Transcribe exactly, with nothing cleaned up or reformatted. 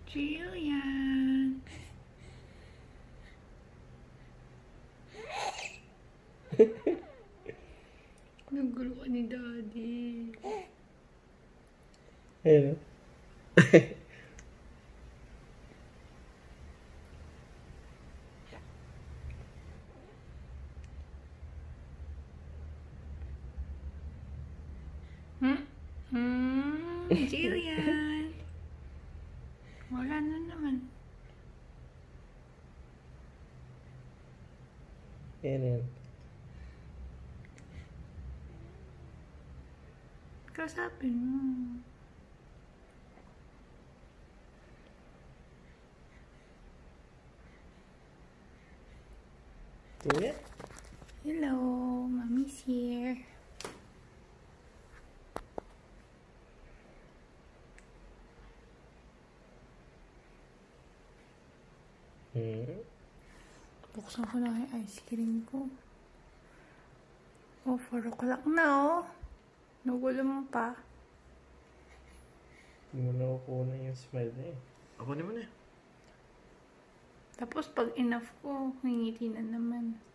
Jillian. Nagulo ka ni Daddy. Ayun. Hmm? Hmm? Jillian. Wala na naman. Ayan yan. Kausapin mo. Tingnan. Hello, Mommy's here. Hmm. Buksan ko na yung ice cream ko. Oh, four o'clock na oh. Nagulo mo pa. Hindi mo na kukunan yung smile na eh. Ako naman eh. Tapos pag enough ko, ngingiti na naman.